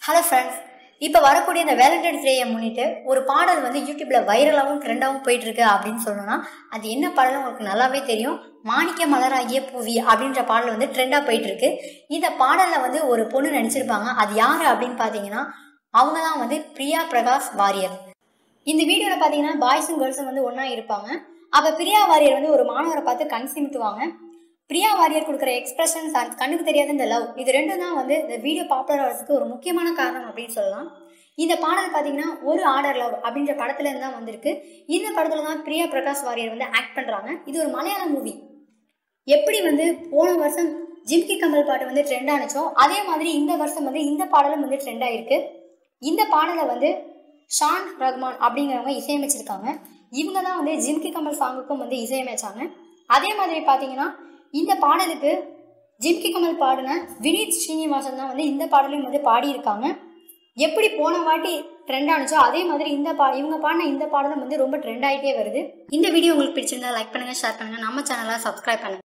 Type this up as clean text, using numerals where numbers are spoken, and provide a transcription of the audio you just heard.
Hello friends, இப்போ வரக்கூடிய இந்த வேலண்டைன்ஸ் டேயை முன்னிட்டு ஒரு பாடல் வந்து யூடியூப்ல வைரலாகவும் ட்ரெண்டாகவும் போயிட்டு இருக்கு அப்படின்னு சொல்லணும்னா அது என்ன பாடல் உங்களுக்கு நல்லாவே தெரியும். மாணிக்க மலராகிய பூவி அப்படின்ற பாடல் வந்து ட்ரெண்டாக போயிட்டு இருக்கு. இந்த பாடலில் வந்து ஒரு பொண்ணு நடிச்சிருப்பாங்க. அது யாரு அப்படின்னு பார்த்தீங்கன்னா அவங்க தான் வந்து பிரியா பிரகாஷ் வாரியர். இந்த வீடியோவில் பார்த்தீங்கன்னா பாய்ஸும் கேர்ள்ஸும் வந்து ஒன்றா இருப்பாங்க. அப்போ பிரியா வாரியர் வந்து ஒரு மாணவரை பார்த்து கண் சிமிட்டுவாங்க. பிரியா வாரியர் கொடுக்குற எக்ஸ்பிரஷன்ஸ் அண்ட் கண்ணுக்கு தெரியாத இந்த லவ், இது ரெண்டும் தான் வந்து இந்த வீடியோ பாப்புலர் ஆகிறதுக்கு ஒரு முக்கியமான காரணம் அப்படின்னு சொல்லலாம். இந்த பாடல் பார்த்தீங்கன்னா ஒரு ஆர்டர் லவ் அப்படின்ற படத்துல இருந்து தான் வந்திருக்கு. இந்த படத்துல தான் பிரியா பிரகாஷ் வாரியர் வந்து ஆக்ட் பண்றாங்க. இது ஒரு மலையாள மூவி. எப்படி வந்து போன வருஷம் ஜிம்கி கமல் பாட்டு வந்து ட்ரெண்ட் ஆனிச்சோ அதே மாதிரி இந்த வருஷம் வந்து இந்த பாடலும் வந்து ட்ரெண்ட் ஆயிருக்கு. இந்த பாடலை வந்து ஷான் ரஹ்மான் அப்படிங்கிறவங்க இசையமைச்சிருக்காங்க. இவங்க தான் வந்து ஜிம்கி கமல் சாங்குக்கும் வந்து இசையமைச்சாங்க. அதே மாதிரி பார்த்தீங்கன்னா இந்த பாடலுக்கு ஜிம்கி கமல் பாடின வினீத் ஸ்ரீனிவாசன் தான் வந்து இந்த பாடலையும் வந்து பாடியிருக்காங்க. எப்படி போன வாட்டி ட்ரெண்ட் ஆனிச்சோ அதே மாதிரி இவங்க பாடின இந்த பாடலும் வந்து ரொம்ப ட்ரெண்ட் ஆகிட்டே வருது. இந்த வீடியோ உங்களுக்கு பிடிச்சிருந்தா லைக் பண்ணுங்க, ஷேர் பண்ணுங்க, நம்ம சேனலை சப்ஸ்கிரைப் பண்ணுங்க.